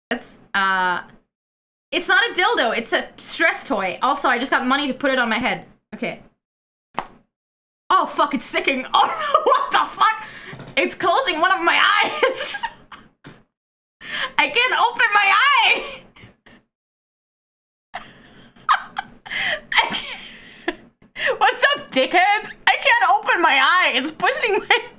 It's not a dildo, it's a stress toy. Also, I just got money to put it on my head. Okay. Oh, fuck, it's sticking. Oh, no, what the fuck? It's closing one of my eyes. I can't open my eye. What's up, dickhead? I can't open my eye. It's pushing my